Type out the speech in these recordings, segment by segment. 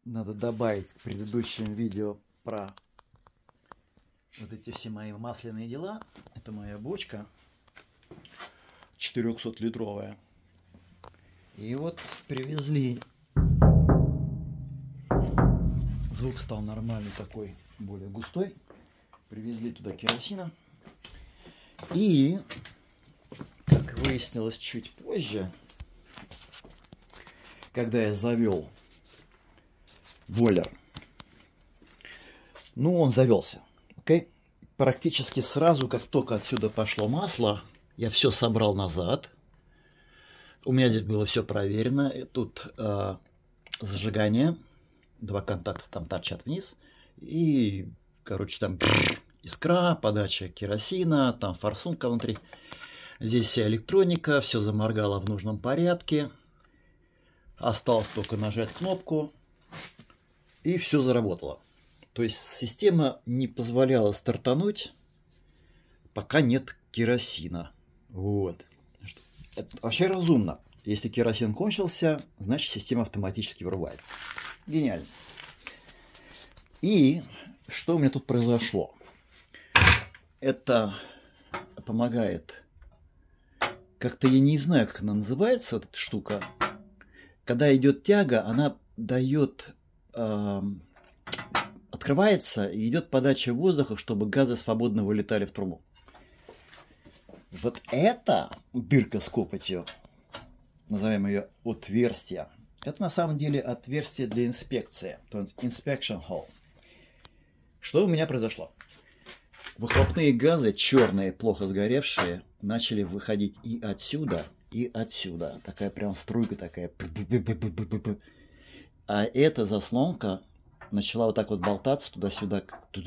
надо добавить к предыдущим видео про вот эти все мои масляные дела. Это моя бочка 400-литровая. И вот привезли. Звук стал нормальный такой, более густой. Привезли туда керосина. И, как выяснилось чуть позже, когда я завел бойлер, ну, он завелся. Okay? Практически сразу, как только отсюда пошло масло, я все собрал назад. У меня здесь было все проверено. И тут зажигание. Два контакта там торчат вниз. И, короче, там искра, подача керосина, там форсунка внутри. Здесь вся электроника, все заморгало в нужном порядке. Осталось только нажать кнопку. И все заработало. То есть система не позволяла стартануть, пока нет керосина. Вот. Это вообще разумно. Если керосин кончился, значит система автоматически вырубается. Гениально. И что у меня тут произошло? Это помогает. Как-то я не знаю, как она называется, вот эта штука. Когда идет тяга, она дает... открывается и идет подача воздуха, чтобы газы свободно вылетали в трубу. Вот эта дырка с копотью, назовем ее отверстие, это на самом деле отверстие для инспекции, то есть inspection hole. Что у меня произошло? Выхлопные газы, черные, плохо сгоревшие, начали выходить и отсюда, и отсюда. Такая прям струйка такая. А эта заслонка начала вот так вот болтаться туда-сюда,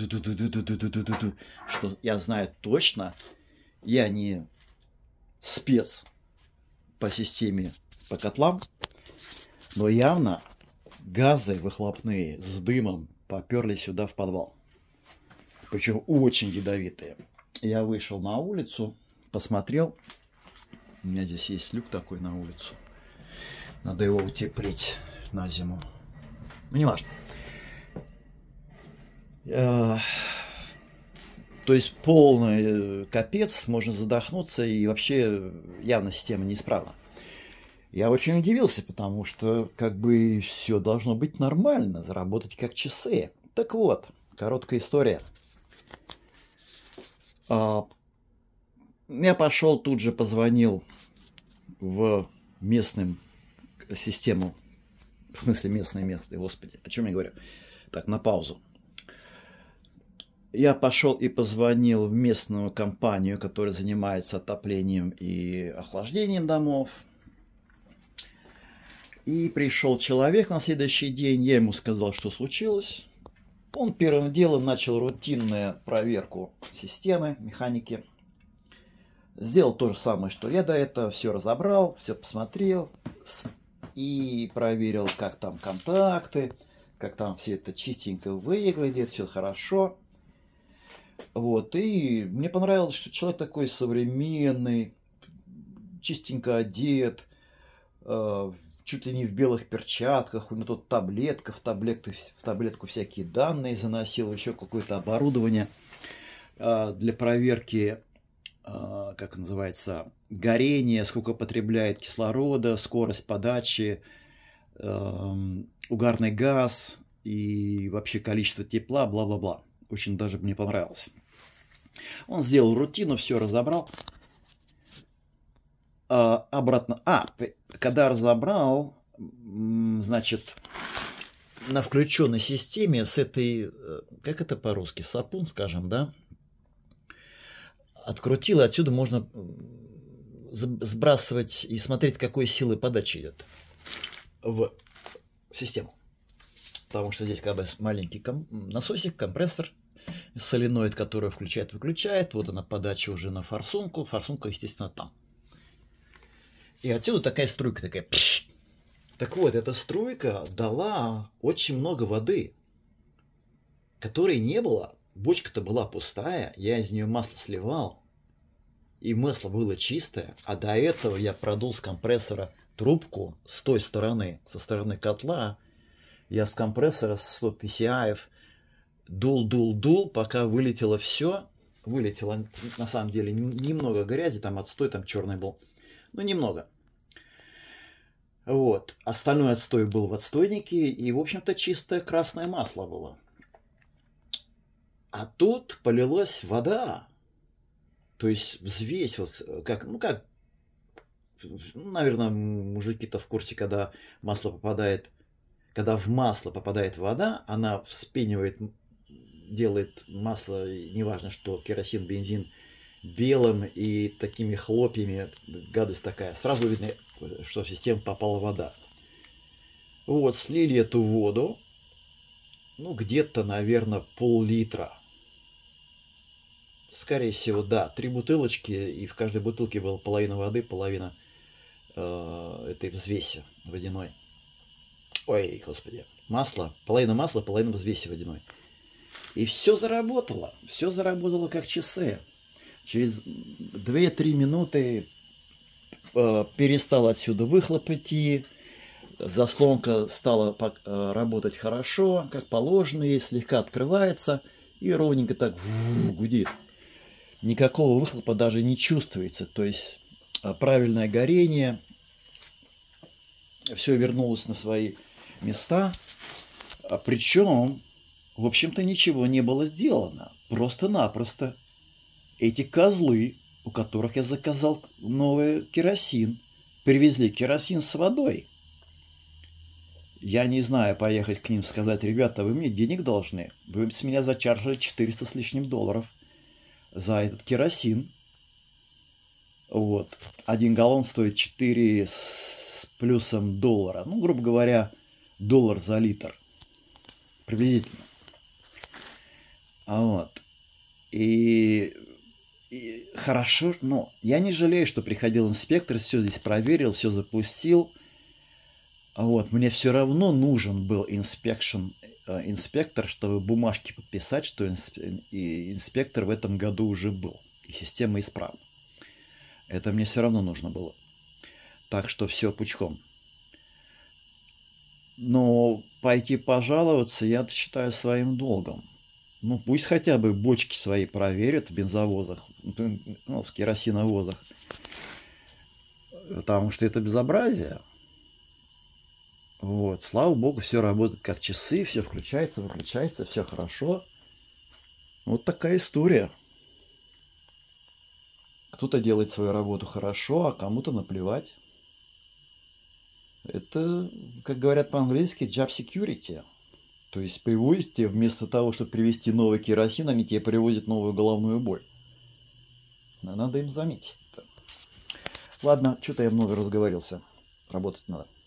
что я знаю точно, я не спец по системе, по котлам, но явно газы выхлопные с дымом поперли сюда в подвал. Причем очень ядовитые. Я вышел на улицу, посмотрел. У меня здесь есть люк такой на улицу. Надо его утеплить на зиму. Ну, не важно. То есть полный капец, можно задохнуться, и вообще явно система неисправна. Я очень удивился, потому что как бы все должно быть нормально, заработать как часы. Так вот, короткая история. Я пошел, тут же позвонил в местную систему. В смысле местные, господи, о чем я говорю? Так, на паузу. Я пошел и позвонил в местную компанию, которая занимается отоплением и охлаждением домов. И пришел человек на следующий день, я ему сказал, что случилось. Он первым делом начал рутинную проверку системы, механики. Сделал то же самое, что я до этого, все разобрал, все посмотрел и проверил, как там контакты, как там все это чистенько выглядит, все хорошо. Вот, и мне понравилось, что человек такой современный, чистенько одет, чуть ли не в белых перчатках, у него тут таблетка, в таблетку всякие данные заносил, еще какое-то оборудование для проверки, как называется, горения, сколько потребляет кислорода, скорость подачи, угарный газ и вообще количество тепла, бла-бла-бла. Очень даже мне понравилось. Он сделал рутину, все разобрал. Обратно. Когда разобрал, значит, на включенной системе с этой, как это по-русски, сапун, скажем, да, открутил, отсюда можно сбрасывать и смотреть, какой силы подачи идет в систему. Потому что здесь как бы маленький насосик, компрессор, соленоид, который включает-выключает. Вот она подача уже на форсунку. Форсунка, естественно, там. И отсюда такая струйка, такая. Так вот, эта струйка дала очень много воды, которой не было. Бочка-то была пустая, я из нее масло сливал. И масло было чистое. А до этого я продул с компрессора трубку с той стороны, со стороны котла. Я с компрессора, с 100 PCI дул, пока вылетело все. Вылетело, на самом деле, немного грязи, там отстой, там черный был. Ну, немного. Вот. Остальной отстой был в отстойнике, и, в общем-то, чистое красное масло было. А тут полилась вода. То есть взвесь, вот, наверное, мужики-то в курсе, когда в масло попадает вода, она вспенивает, делает масло, неважно что, керосин, бензин, белым и такими хлопьями, гадость такая. Сразу видно, что в систему попала вода. Вот, слили эту воду, ну, где-то, наверное, пол-литра. Скорее всего, да, 3 бутылочки, и в каждой бутылке была половина воды, половина этой взвеси водяной. Ой, господи, половина масла, половина взвеси водяной. И все заработало как часы. Через 2-3 минуты перестал отсюда выхлоп идти, заслонка стала работать хорошо, как положено, ей слегка открывается и ровненько так гудит. Никакого выхлопа даже не чувствуется, то есть правильное горение, все вернулось на свои места, причем, в общем-то, ничего не было сделано, просто-напросто эти козлы, у которых я заказал новый керосин, привезли керосин с водой. Я не знаю, поехать к ним сказать: ребята, вы мне денег должны, вы с меня зачаржили 400 с лишним долларов за этот керосин. Вот. 1 галлон стоит 4 с плюсом доллара. Ну, грубо говоря, $1 за литр. Приблизительно. Вот. И хорошо, но я не жалею, что приходил инспектор, все здесь проверил, все запустил. Вот. Мне все равно нужен был инспектор, чтобы бумажки подписать, что инспектор в этом году уже был. И система исправна. Это мне все равно нужно было. Так что все пучком. Но пойти пожаловаться я считаю своим долгом. Ну, пусть хотя бы бочки свои проверят в бензовозах, ну, в керосиновозах. Потому что это безобразие. Вот, слава богу, все работает как часы, все включается, выключается, все хорошо. Вот такая история. Кто-то делает свою работу хорошо, а кому-то наплевать. Это, как говорят по-английски, job security. То есть привозите, вместо того, чтобы привезти новый керосин, они тебе привозят новую головную боль. Надо им заметить это. Ладно, что-то я много разговорился. Работать надо.